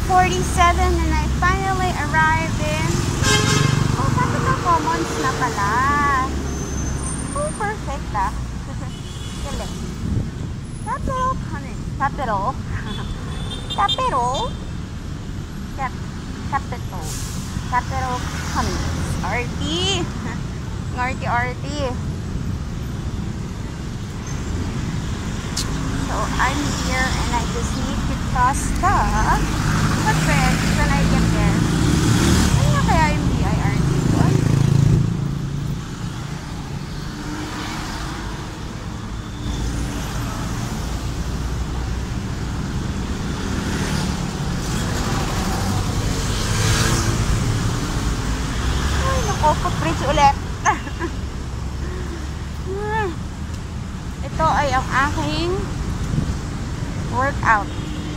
47 and I finally arrived in Capital Commons na pala. Oh, perfect ah. Galing. Capital Commons. Capital. Commons. RT. RT. So I'm here and I just need to cross the footbridge when I get there. Ano nga kaya yung BIRT doon? Ay, naku, footbridge ulit. Ito ay ang aking workout.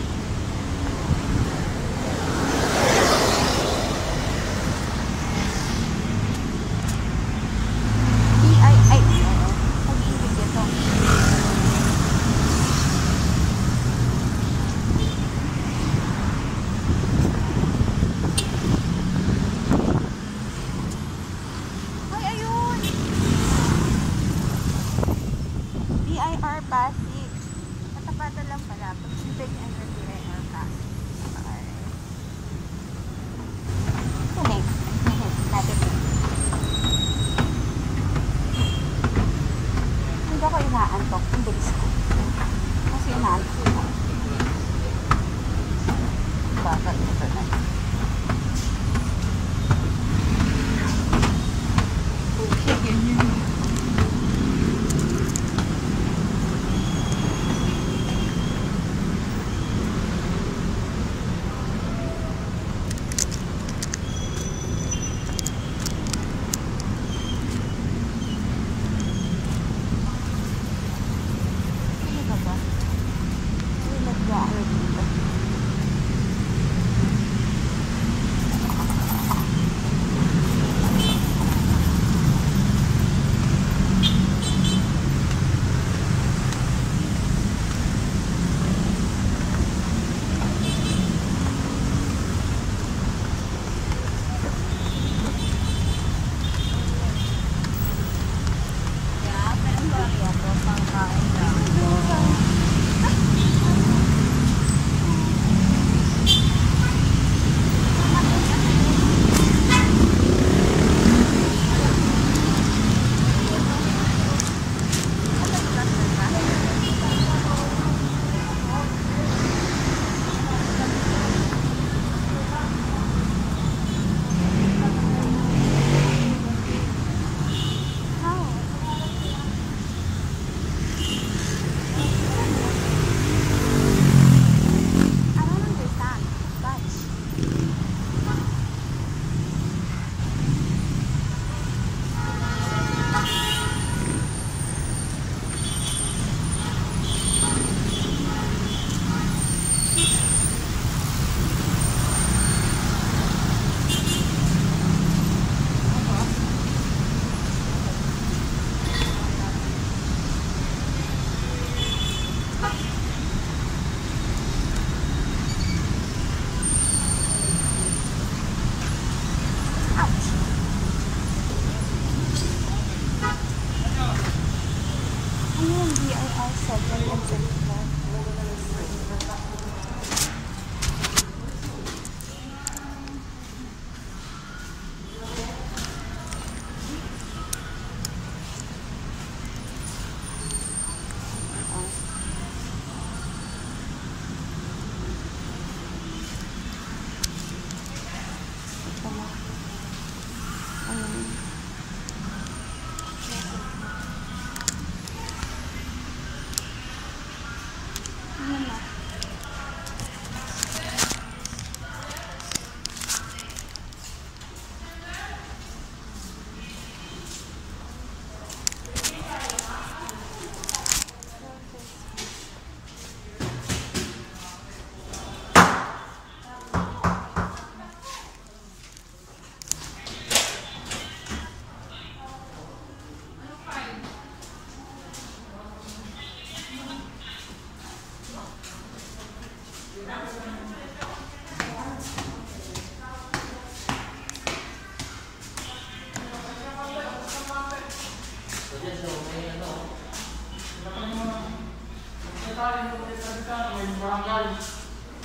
Pag-ibig ito. Ay, ayun! BIR Pasig. Katapatan lang pala. Pag-ibig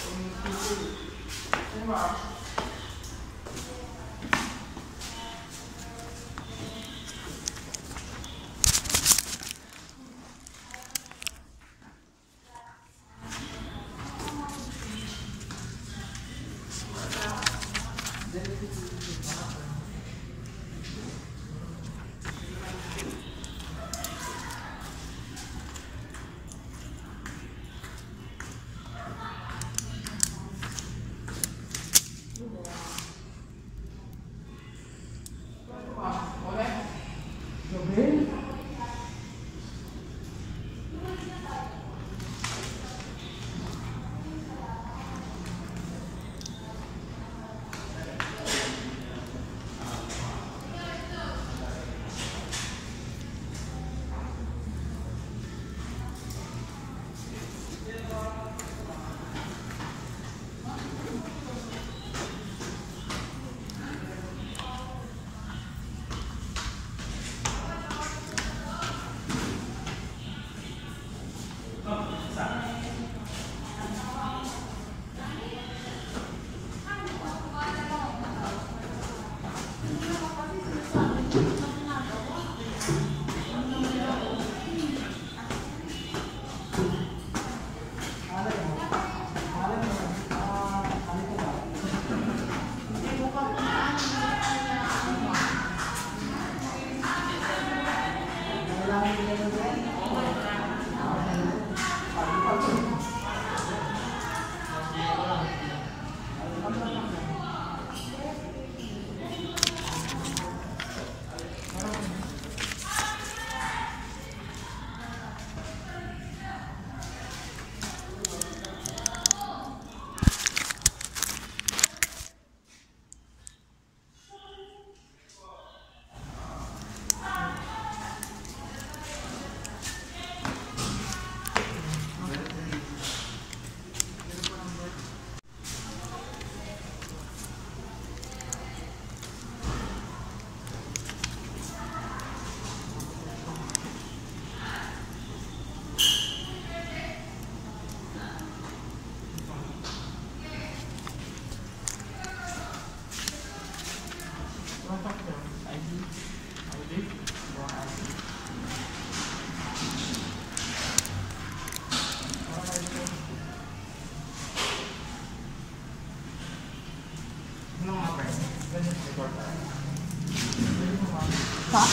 Pa?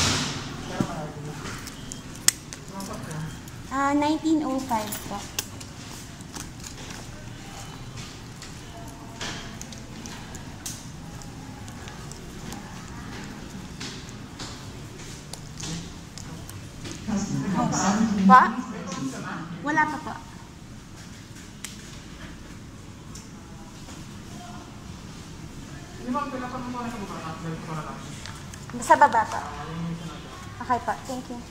1905 po. Pa? Wala pa po. Sa baba po. Okay po. Thank you.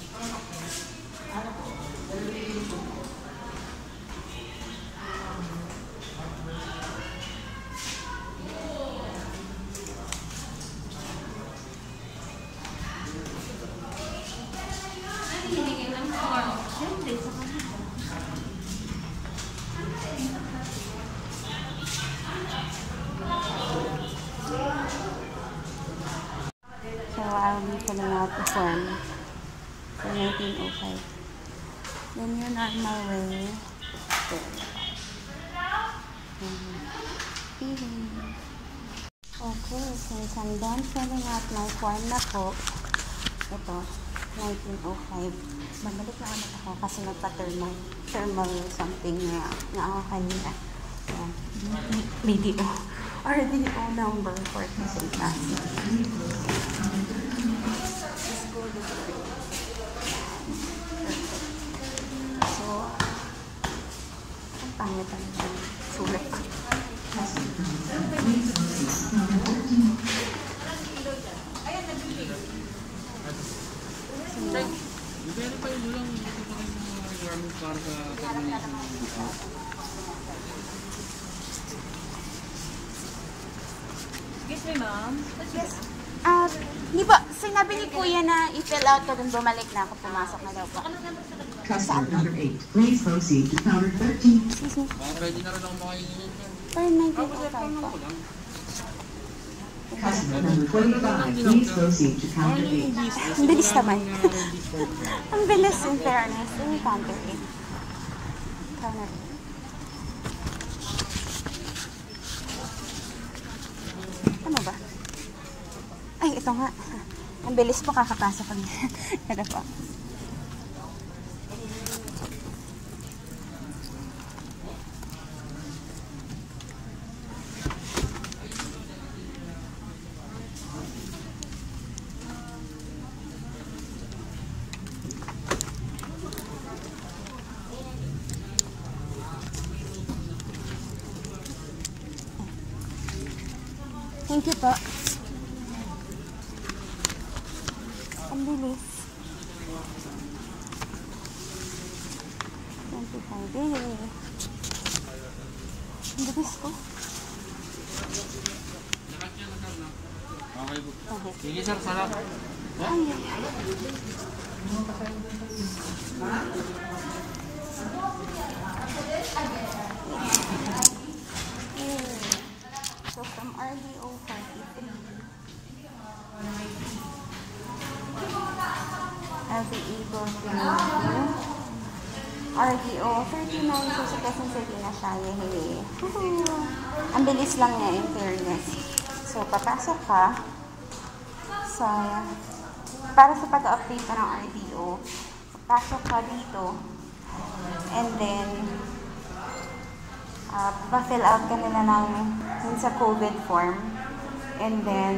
So I'll be filling out the form for 1905. Then yun on my way there. Okay, since I'm done filling out my form na po, ito, 1905. Babalik na ulit ako kasi nagpa-thermal something na ako kanina. BDO. RDO number for St. Pastor. So, ang pangit ang sulat ko. Excuse me, ma'am. Yes. Di ba, sinabi ni Kuya na i-fill out ko dun, bumalik na ako, pumasok na daw po. Customer number 8, please proceed to counter 13. Excuse me. Ready na rin ako makainin. Turn 1905 po. Customer number 25, please proceed to counter 8. Ang bilis naman. Ang bilis, in fairness. Yung counter 8. Counter 8. Ano ba? Ay, ito nga. Ang bilis po kakapasok ko niya. Ito po. Thank you po. Ang bilis. 25 eh. Ang bilis ko. Okay po. Okay. Sige sir, sarap. Ay, so from RDO 43, I'll be able to RDO 39, so sa Quezon City na siya. Yehey. Ang bilis lang niya, in fairness. So, papasok ka sa, para sa pag-update ka ng RDO, papasok ka dito, and then, pa-fill out ka nila ng sa COVID form, and then,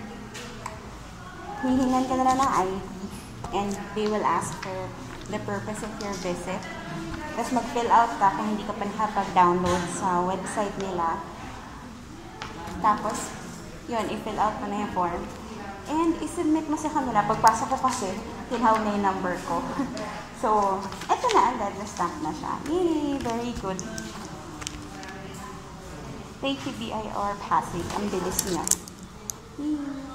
hihingan ka nila ng ID, and they will ask for the purpose of your visit. Tapos mag-fill out ka kung hindi ka pa nakapag-download sa website nila. Tapos, yun, i-fill out mo na yung form. And i-submit mo sa kanila. Pagpasok ko kasi, tinawag na yung number ko. So, eto na, agad na stamp na siya. Yay! Very good. Thank you, BIR Pasig. Ang bilis niya. Yay!